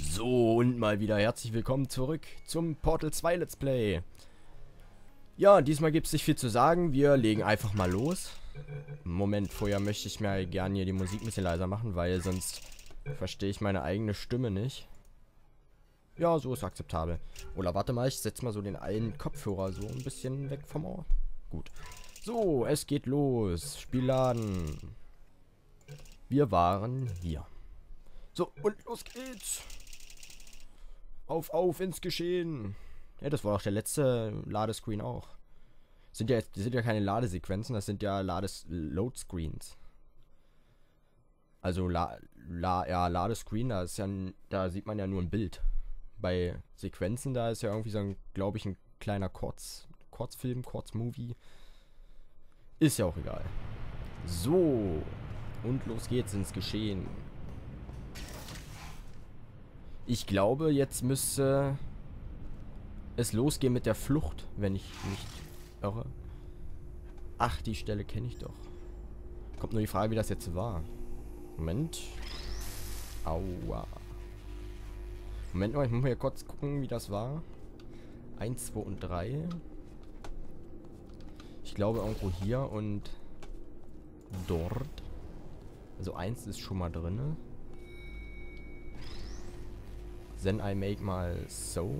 So, und mal wieder herzlich willkommen zurück zum Portal 2 Let's Play. Ja, diesmal gibt es nicht viel zu sagen, wir legen einfach mal los. Moment, vorher möchte ich mir gerne hier die Musik ein bisschen leiser machen, weil sonst verstehe ich meine eigene Stimme nicht. Ja, so ist akzeptabel. Oder warte mal, ich setze mal so den einen Kopfhörer so ein bisschen weg vom Ohr. Gut. So, es geht los. Spiel laden. Wir waren hier. So, und los geht's. Auf ins Geschehen. Ja, das war auch der letzte Ladescreen auch. Das sind ja keine Ladesequenzen, das sind ja Load-Screens. Also Ladescreen, da sieht man ja nur ein Bild. Bei Sequenzen, da ist ja irgendwie so ein, glaube ich, ein kleiner Kurzfilm, Kurzmovie. Ist ja auch egal. So. Und los geht's ins Geschehen. Ich glaube, jetzt müsste es losgehen mit der Flucht, wenn ich nicht irre. Ach, die Stelle kenne ich doch. Kommt nur die Frage, wie das jetzt war. Moment. Aua. Moment mal, ich muss mal hier kurz gucken, wie das war. 1, 2 und 3. Ich glaube irgendwo hier und dort. Also 1 ist schon mal drin. Then I make mal so.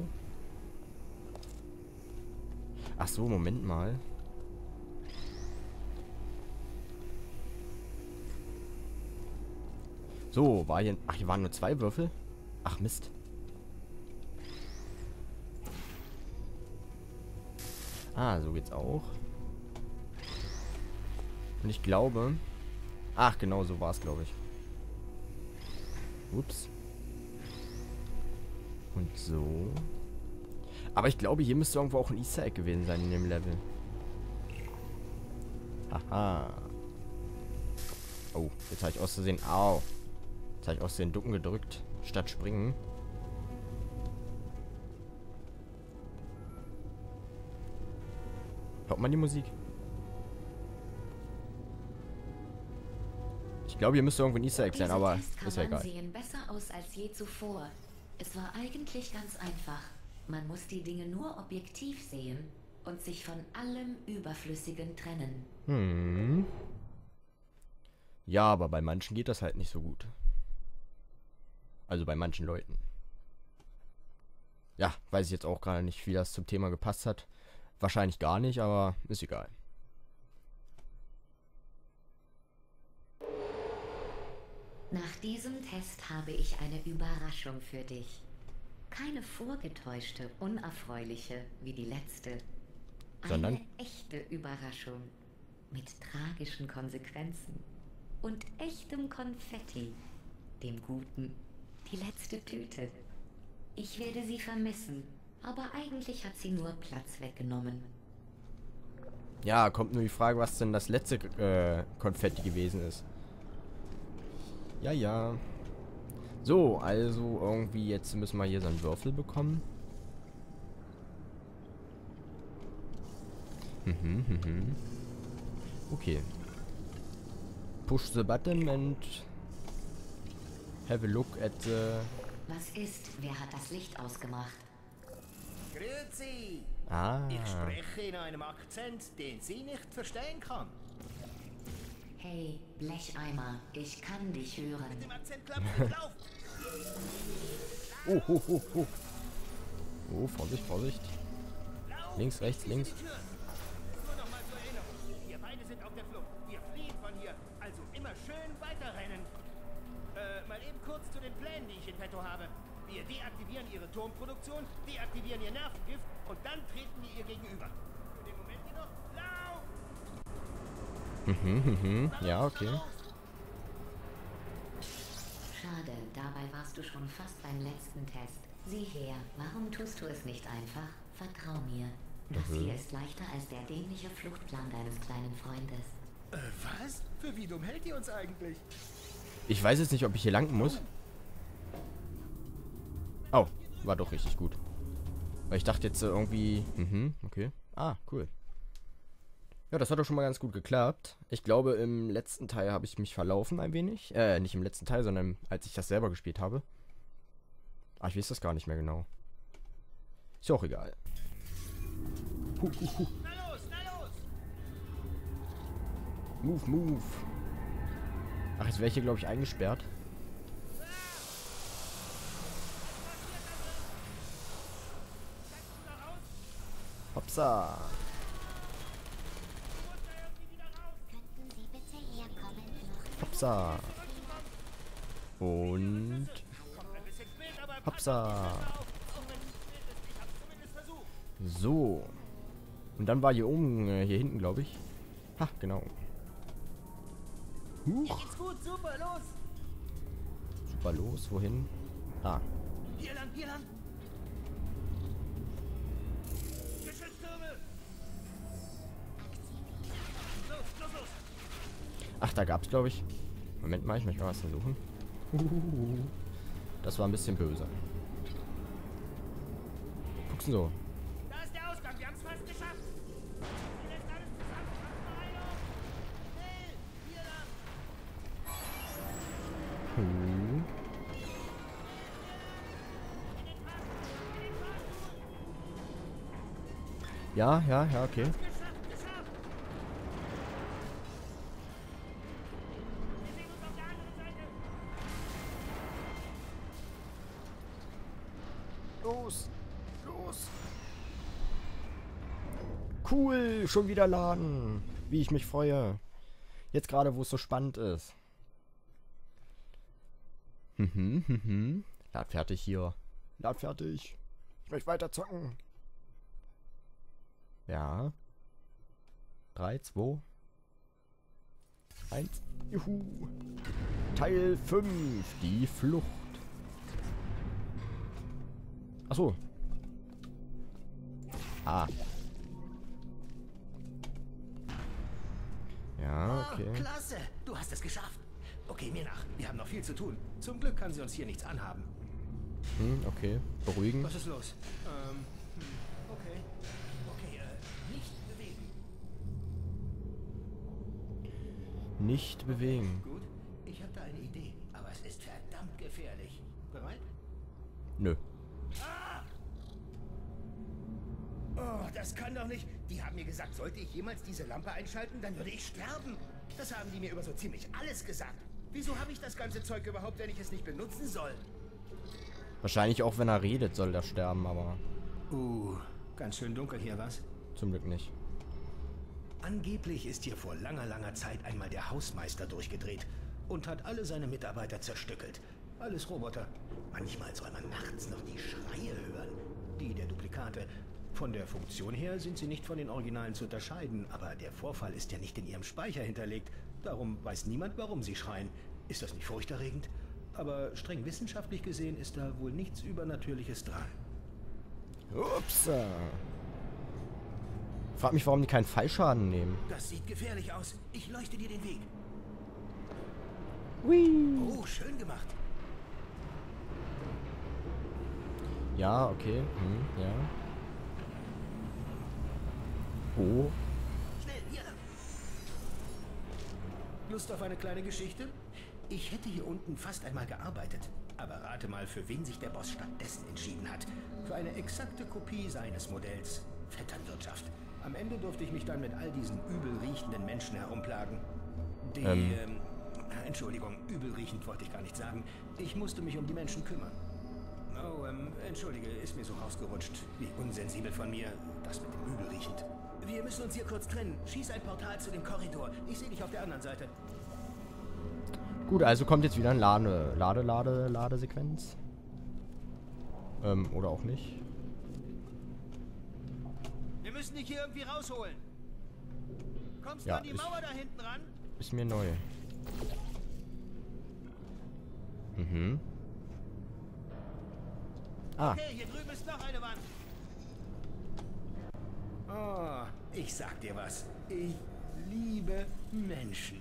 Ach so, Moment mal. So, war hier... Ach, hier waren nur 2 Würfel? Ach, Mist. Ah, so geht's auch. Und ich glaube... Ach, genau, so war es, glaube ich. Ups. Und so. Aber ich glaube, hier müsste irgendwo auch ein Easter Egg gewesen sein in dem Level. Haha. Oh, jetzt habe ich aus Versehen... Au. Jetzt habe ich aus Versehen Ducken gedrückt, statt springen. Hört man die Musik? Ich glaube, hier müsste irgendwo ein Easter Egg sein, aber ist ja egal. Sehen besser aus als je zuvor. Es war eigentlich ganz einfach. Man muss die Dinge nur objektiv sehen und sich von allem Überflüssigen trennen. Hm. Ja, aber bei manchen geht das halt nicht so gut. Also bei manchen Leuten. Ja, weiß ich jetzt auch gerade nicht, wie das zum Thema gepasst hat. Wahrscheinlich gar nicht, aber ist egal. Nach diesem Test habe ich eine Überraschung für dich. Keine vorgetäuschte, unerfreuliche wie die letzte. Sondern? Eine echte Überraschung. Mit tragischen Konsequenzen. Und echtem Konfetti. Dem Guten. Die letzte Tüte. Ich werde sie vermissen, aber eigentlich hat sie nur Platz weggenommen. Ja, kommt nur die Frage, was denn das letzte Konfetti gewesen ist. Ja, ja. So, also irgendwie jetzt müssen wir hier so einen Würfel bekommen. Okay. Push the button and have a look at the... Was ist? Wer hat das Licht ausgemacht? Grüezi! Ah. Ich spreche in einem Akzent, den sie nicht verstehen kann. Hey, Blecheimer, ich kann dich hören. Mit dem Akzent klappt nicht, lauf! Oh, Vorsicht, Vorsicht. Links, rechts, links. Nur noch mal zur Erinnerung. Wir beide sind auf der Flucht. Wir fliehen von hier. Also immer schön weiterrennen. Mal eben kurz zu den Plänen, die ich in petto habe. Wir deaktivieren ihre Turmproduktion, deaktivieren ihr Nervengift und dann treten wir ihr gegenüber. Für den Moment jedoch, lauf! Ja, okay. Schade, dabei warst du schon fast beim letzten Test. Sieh her, warum tust du es nicht einfach? Vertrau mir. Das hier ist leichter als der dämliche Fluchtplan deines kleinen Freundes. Was? Für wie dumm hält ihr uns eigentlich? Ich weiß jetzt nicht, ob ich hier lang muss. Oh, war doch richtig gut. Weil ich dachte jetzt irgendwie... okay. Ah, cool. Ja, das hat doch schon mal ganz gut geklappt. Ich glaube, im letzten Teil habe ich mich verlaufen ein wenig. Nicht im letzten Teil, sondern als ich das selber gespielt habe. Ah, ich weiß das gar nicht mehr genau. Ist ja auch egal. Na los, na los! Move, move. Ach, jetzt wäre ich hier, glaube ich, eingesperrt. Hopsa. Könnten Sie bitte herkommen? Hopsa. Und... Ein bisschen spät, aber Hopsa. auch wenn es spät ist, ich hab's zumindest versucht. So. Und dann war hier oben, hier hinten, glaube ich. Ha, genau. Hier Huch. geht's gut, super, los! Super, los. Wohin? Ah. Hier lang, hier lang! Geschütztürme! Los, los, los! Ach, da gab's, glaube ich... Moment mal, ich möchte mal was versuchen. Das war ein bisschen böse. Guck's denn so. Da ist der Ausgang, wir haben's fast geschafft! Sie lässt alles zusammen, macht mal Heilung! Schnell, hier lang! Ja, ja, ja, okay. Geschafft, geschafft! Wir sehen uns auf der anderen Seite! Los! Los! Cool! Schon wieder laden! Wie ich mich freue. Jetzt gerade, wo es so spannend ist. Lad fertig hier. Lad fertig. Ich möchte weiter zocken. Ja. 3, 2, 1. Juhu. Teil 5. Die Flucht. Achso. Ah. Ja, okay. Klasse, du hast es geschafft. Okay, mir nach. Wir haben noch viel zu tun. Zum Glück kann sie uns hier nichts anhaben. Okay. Beruhigen. Was ist los? Okay. Okay, nicht bewegen. Nicht bewegen. Gut, ich habe da eine Idee, aber es ist verdammt gefährlich. Bereit? Nö. Oh, das kann doch nicht. Die haben mir gesagt, sollte ich jemals diese Lampe einschalten, dann würde ich sterben. Das haben die mir über so ziemlich alles gesagt. Wieso habe ich das ganze Zeug überhaupt, wenn ich es nicht benutzen soll? Wahrscheinlich auch, wenn er redet, soll er sterben, aber Ganz schön dunkel hier, was? zum Glück nicht. Angeblich ist hier vor langer, langer Zeit einmal der Hausmeister durchgedreht und hat alle seine Mitarbeiter zerstückelt. Alles Roboter. Manchmal soll man nachts noch die Schreie hören. Die der Duplikate. Von der Funktion her sind sie nicht von den Originalen zu unterscheiden, aber der Vorfall ist ja nicht in ihrem Speicher hinterlegt. Darum weiß niemand, warum sie schreien. Ist das nicht furchterregend? Aber streng wissenschaftlich gesehen ist da wohl nichts Übernatürliches dran. Ups. Frag mich, warum die keinen Fallschaden nehmen. Das sieht gefährlich aus. Ich leuchte dir den Weg. Hui. Oh, schön gemacht. Ja, okay. Ja. Oh. Schnell, hier lang. Lust auf eine kleine Geschichte? Ich hätte hier unten fast einmal gearbeitet. Aber rate mal, für wen sich der Boss stattdessen entschieden hat. Für eine exakte Kopie seines Modells. Vetternwirtschaft. Am Ende durfte ich mich dann mit all diesen übel riechenden Menschen herumplagen. Entschuldigung, übel riechend wollte ich gar nicht sagen. Ich musste mich um die Menschen kümmern. Oh, entschuldige, ist mir so rausgerutscht. Wie unsensibel von mir, das mit dem übel riechend. Wir müssen uns hier kurz trennen. Schieß ein Portal zu dem Korridor. Ich sehe dich auf der anderen Seite. Gut, also kommt jetzt wieder ein Ladesequenz. Oder auch nicht. Wir müssen dich hier irgendwie rausholen. Kommst Ja, du an die Mauer da hinten ran? Ist mir neu. Ah, Okay, hier drüben ist noch eine Wand. Oh, ich sag dir was. Ich liebe Menschen.